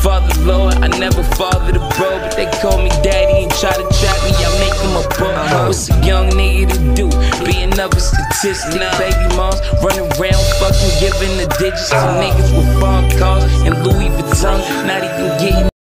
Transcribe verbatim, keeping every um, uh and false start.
Father Lord, I never fathered a bro, but they call me daddy and try to trap me, I make them a bro. What's a young nigga to do? Be another statistic. Baby moms running around fucking giving the digits to niggas with phone calls and Louis Vuitton, not even getting